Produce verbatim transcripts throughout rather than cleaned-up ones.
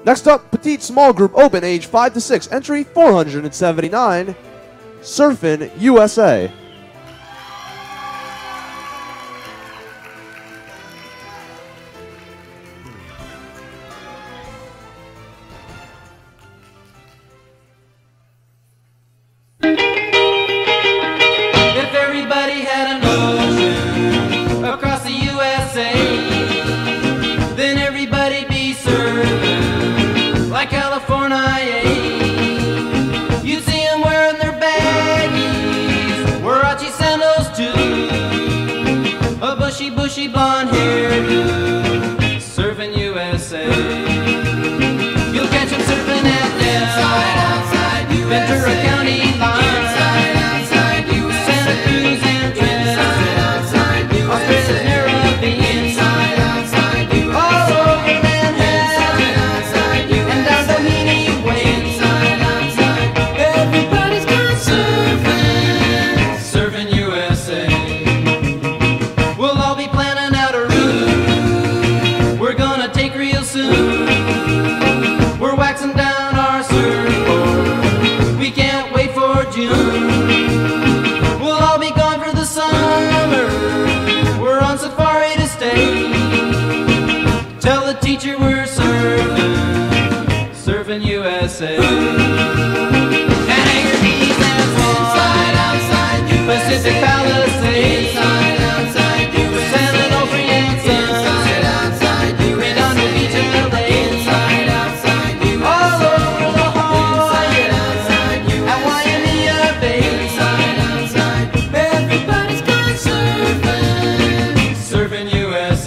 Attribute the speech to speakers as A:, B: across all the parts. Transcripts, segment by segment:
A: Next up, Petite Small Group Open, age five to six, entry four hundred seventy-nine, Surfin' U S A.
B: If everybody had an ocean across the U S A, then everybody'd be surfing like California. You'd see them wearing their baggies, Warachi sandals too, a bushy, bushy blonde hairdo, surfing U S A. You'll catch them surfing at Inside, outside, Ventura County line. We're waxing down our surfboard, we can't wait for June. We'll all be gone for the summer, we're on safari to stay. Tell the teacher we're surfing, surfing U S A. And Anchor Beach and Inside, outside, Pacific Palisades. Inside, outside, San Onofre and Sunset. Outside, Redondo Beach and L A. Inside, outside, all over La Jolla and Waimea Bay. Inside, outside, everybody's gone surfing, surfing U S A.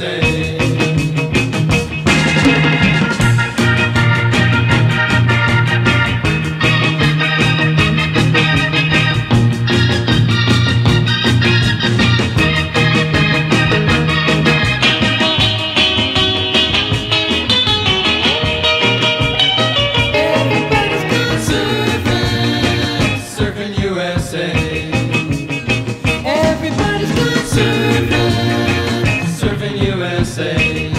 B: Everybody's gone surfing, surfing U S A.